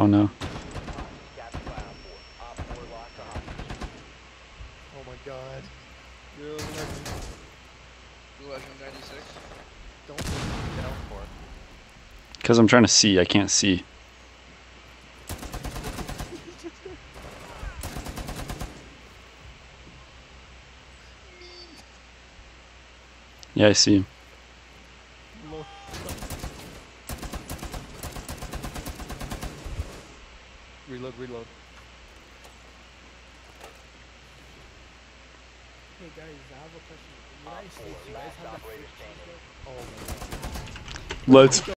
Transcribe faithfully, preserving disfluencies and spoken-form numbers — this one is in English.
Oh no. Oh my god. You're a legend. Blue Legend ninety-six. Don't put me down for it. Because I'm trying to see. I can't see. Yeah, I see him. Lord. Reload, reload. Hey guys, I have a question. In the United States, you guys have the fridge cheese, bro? Oh my god. Let's